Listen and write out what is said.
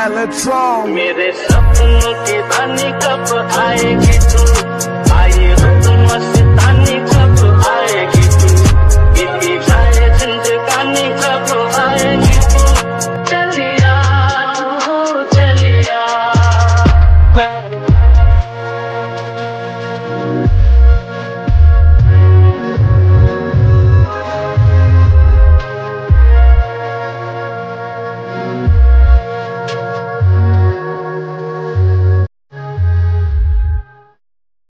Electron। मेरे सपनों की रानी कब आएगी तू।